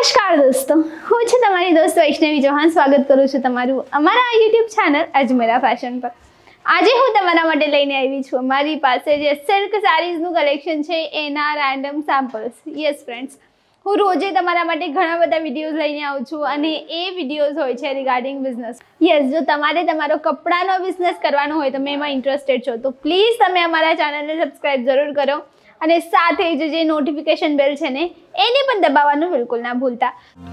નમસ્કાર દોસ્તો, હું છું તમારી દોસ્ત વૈષ્ણવી ચૌહાણ. સ્વાગત કરું છું તમારું અમારા યુટ્યુબ ચેનલ અજમેરા ફેશન પર. આજે હું તમારા માટે લઈને આવી છું મારી પાસે જે સિલ્ક સારીઝનું કલેક્શન છે એના રેન્ડમ સેમ્પલ્સ. યસ ફ્રેન્ડ્સ, હું રોજે તમારા માટે ઘણા બધા વિડીયોઝ લઈને આવું છું અને એ વિડીયોઝ હોય છે રિગાર્ડિંગ બિઝનેસ. યસ, જો તમારે તમારો કપડાનો બિઝનેસ કરવાનો હોય, તમે એમાં ઇન્ટરેસ્ટેડ છો તો પ્લીઝ તમે અમારા ચેનલને સબસ્ક્રાઈબ જરૂર કરો અને સાથે જ જે નોટિફિકેશન બેલ છે ને એને પણ દબાવવાનું બિલકુલ ના ભૂલતા.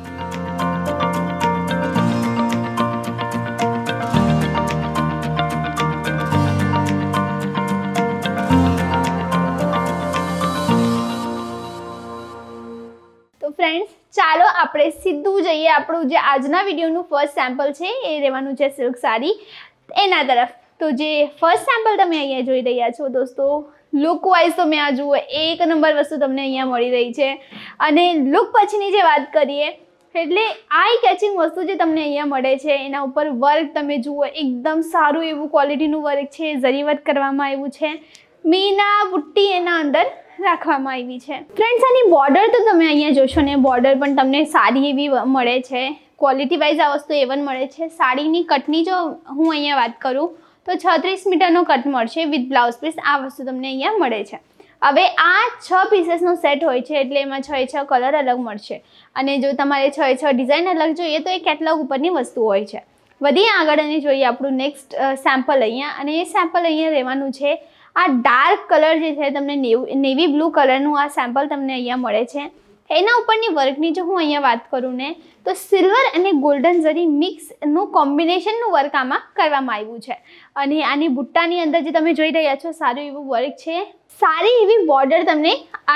તો ફ્રેન્ડ્સ, ચાલો આપણે સીધું જઈએ આપણું જે આજના વિડીયોનું ફર્સ્ટ સેમ્પલ છે એ રહેવાનું છે સિલ્ક સાડી એના તરફ. તો જે ફર્સ્ટ સેમ્પલ તમે અહીંયા જોઈ રહ્યા છો દોસ્તો, લુક વાઇઝ તમે આ જુઓ, એક નંબર વસ્તુ તમને અહીંયા મળી રહી છે. અને લુક પછીની જે વાત કરીએ એટલે આઈ કેચિંગ વસ્તુ જે તમને અહીંયા મળે છે એના ઉપર વર્ક તમે જુઓ, એકદમ સારું એવું ક્વોલિટીનું વર્ક છે, જરી વર્ક કરવામાં આવ્યું છે, મીના બુટ્ટી એના અંદર રાખવામાં આવી છે. ફ્રેન્ડ્સ, આની બોર્ડર તો તમે અહીંયા જોશો ને, બોર્ડર પણ તમને સારી એવી મળે છે. ક્વોલિટી વાઇઝ આ વસ્તુ A1 મળે છે. સાડીની કટની જો હું અહીંયા વાત કરું તો 36 મીટરનો કટ મળશે વિથ બ્લાઉઝ પીસ. આ વસ્તુ તમને અહીંયા મળે છે. હવે આ 6 પીસીસનો સેટ હોય છે એટલે એમાં 6 કલર અલગ મળશે. અને જો તમારે 6 ડિઝાઇન અલગ જોઈએ તો એ કેટલોગ ઉપરની વસ્તુ હોય છે. વધીએ આગળ અને જોઈએ આપણું નેક્સ્ટ સેમ્પલ અહીંયા. અને એ સેમ્પલ અહીંયા રહેવાનું છે આ ડાર્ક કલર જે છે તમને નેવી બ્લુ કલરનું આ સેમ્પલ તમને અહીંયા મળે છે. એના ઉપરની વર્કની જો હું અહીંયા વાત કરું ને તો સિલ્વર અને ગોલ્ડન જરી મિક્સનું કોમ્બિનેશનનું વર્ક આમાં કરવામાં આવ્યું છે. અને આની બુટ્ટાની અંદર જે તમે જોઈ રહ્યા છો સારું એવું વર્ક છે, સારી એવી બોર્ડર તમને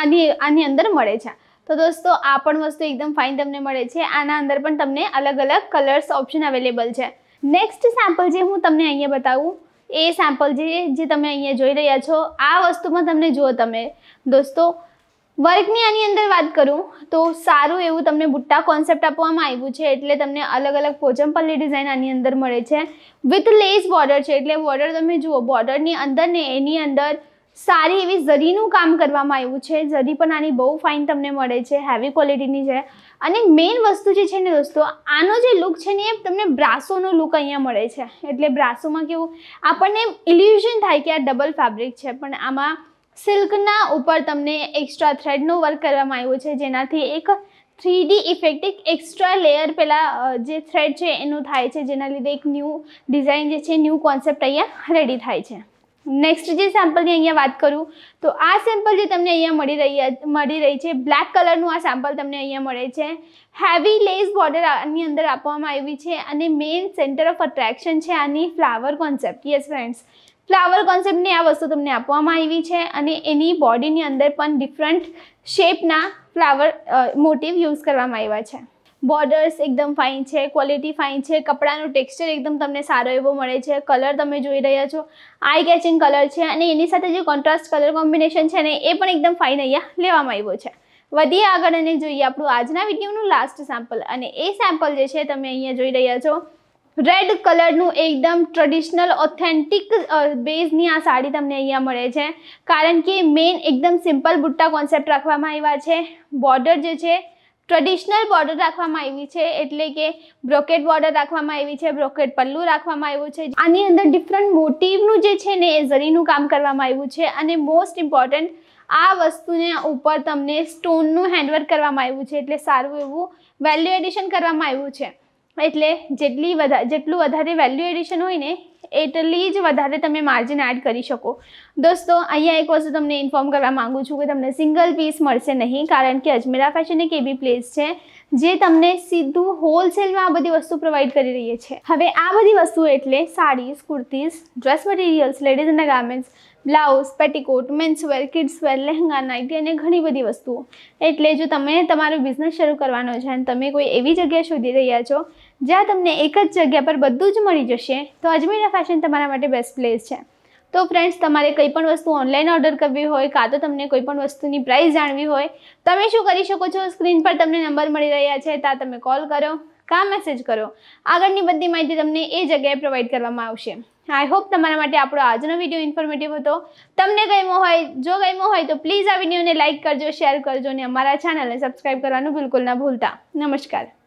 આની અંદર મળે છે. તો દોસ્તો, આ પણ વસ્તુ એકદમ ફાઇન તમને મળે છે. આના અંદર પણ તમને અલગ અલગ કલર્સ ઓપ્શન અવેલેબલ છે. નેક્સ્ટ સેમ્પલ જે હું તમને અહીંયા બતાવું એ સેમ્પલ જે તમે અહીંયા જોઈ રહ્યા છો, આ વસ્તુમાં તમને જુઓ તમે દોસ્તો, વર્કની આની અંદર વાત કરું તો સારું એવું તમને બુટ્ટા કોન્સેપ્ટ આપવામાં આવ્યું છે. એટલે તમને અલગ અલગ પોચમપલ્લી ડિઝાઇન આની અંદર મળે છે વિથ લેસ બોર્ડર છે. એટલે બોર્ડર તમે જુઓ, બોર્ડરની અંદર ને એની અંદર સારી એવી જરીનું કામ કરવામાં આવ્યું છે. જરી પણ આની બહુ ફાઇન તમને મળે છે, હેવી ક્વોલિટીની છે. અને મેઇન વસ્તુ જે છે ને દોસ્તો, આનો જે લુક છે ને એ તમને બ્રાસોનો લુક અહીંયા મળે છે. એટલે બ્રાસોમાં કેવું આપણને ઇલ્યુઝન થાય કે આ ડબલ ફેબ્રિક છે, પણ આમાં સિલ્કના ઉપર તમને એક્સ્ટ્રા થ્રેડનું વર્ક કરવામાં આવ્યું છે, જેનાથી એક 3D ઇફેક્ટ, એક એક્સ્ટ્રા લેયર પેલા જે થ્રેડ છે એનું થાય છે, જેના લીધે એક ન્યૂ ડિઝાઇન જે છે, ન્યૂ કોન્સેપ્ટ અહીંયા રેડી થાય છે. નેક્સ્ટ જે સેમ્પલની અહીંયા વાત કરું તો આ સેમ્પલ જે તમને અહીંયા મળી રહી છે, બ્લેક કલરનું આ સેમ્પલ તમને અહીંયા મળે છે. હેવી લેસ બોર્ડર આની અંદર આપવામાં આવી છે. અને મેઇન સેન્ટર ઓફ અટ્રેક્શન છે આની flower concept. Yes friends, flower કોન્સેપ્ટની આ વસ્તુ તમને આપવામાં આવી છે. અને એની બોડીની અંદર પણ ડિફરન્ટ શેપના ફ્લાવર મોટિવ યુઝ કરવામાં આવ્યા છે. બોર્ડર્સ એકદમ ફાઇન છે, ક્વોલિટી ફાઇન છે, કપડાનું ટેક્સચર એકદમ તમને સારો એવો મળે છે. કલર તમે જોઈ રહ્યા છો, આઈ કેચિંગ કલર છે. અને એની સાથે જે કોન્ટ્રાસ્ટ કલર કોમ્બિનેશન છે ને એ પણ એકદમ ફાઇન અહીંયા લેવામાં આવ્યો છે. વધીએ આગળ અને જોઈએ આપણું આજના વિડીયોનું લાસ્ટ સેમ્પલ. અને એ સેમ્પલ જે છે તમે અહીંયા જોઈ રહ્યા છો, રેડ કલરનું એકદમ ટ્રેડિશનલ ઓથેન્ટિક બેઝની આ સાડી તમને અહીંયા મળે છે. કારણ કે મેઇન એકદમ સિમ્પલ બુટ્ટા કોન્સેપ્ટ રાખવામાં આવ્યા છે. બોર્ડર જે છે ટ્રેડિશનલ બોર્ડર રાખવામાં આવી છે, એટલે કે બ્રોકેટ બોર્ડર રાખવામાં આવી છે, બ્રોકેટ પલ્લું રાખવામાં આવ્યું છે. આની અંદર ડિફરન્ટ મોટિવનું જે છે ને એ જરીનું કામ કરવામાં આવ્યું છે. અને મોસ્ટ ઇમ્પોર્ટન્ટ, આ વસ્તુને ઉપર તમને સ્ટોનનું હેન્ડવર્ક કરવામાં આવ્યું છે. એટલે સારું એવું વેલ્યુ એડિશન કરવામાં આવ્યું છે. એટલે જેટલું વધારે વેલ્યુ એડિશન હોય ને એટલી જ વધારે તમે માર્જિન એડ કરી શકો. દોસ્તો, અહીંયા એક વસ્તુ તમને ઇન્ફોર્મ કરવા માગું છું કે તમને સિંગલ પીસ મળશે નહીં, કારણ કે અજમેરા ફેશન એક એવી પ્લેસ છે જે તમને સીધું હોલસેલમાં આ બધી વસ્તુ પ્રોવાઈડ કરી રહી છે. હવે આ બધી વસ્તુઓ એટલે સાડીઝ, કુર્તીઝ, ડ્રેસ મટીરિયલ્સ, લેડીઝના garments, blouse, petticoat, menswear, kidswear, lehenga, nighty અને ઘણી બધી વસ્તુઓ. એટલે જો તમે તમારો બિઝનેસ શરૂ કરવાનો છે અને તમે કોઈ એવી જગ્યા શોધી રહ્યા છો જ્યાં તમને એક જ જગ્યા પર બધું જ મળી જશે, તો અજમેરા ફેશન તમારા માટે બેસ્ટ પ્લેસ છે. તો ફ્રેન્ડ્સ, તમારે કંઈ પણ વસ્તુ ઓનલાઈન ઓર્ડર કરવી હોય કાં તો તમને કોઈ પણ વસ્તુની પ્રાઇસ જાણવી હોય, તમે શું કરી શકો છો, સ્ક્રીન પર તમને નંબર મળી રહ્યા છે, ત્યાં તમે કોલ કરો. કાં મેસેજ કરો, આગળની બધી માહિતી તમને એ જગ્યાએ પ્રોવાઈડ કરવામાં આવશે. આઈ હોપ તમારા માટે આપણો આજનો વિડીયો ઇન્ફોર્મેટિવ હતો. તમને ગમ્યો હોય તો પ્લીઝ આ વિડીયોને લાઇક કરજો, શેર કરજો અને અમારા ચેનલને સબસ્ક્રાઈબ કરવાનું બિલકુલ ના ભૂલતા. નમસ્કાર.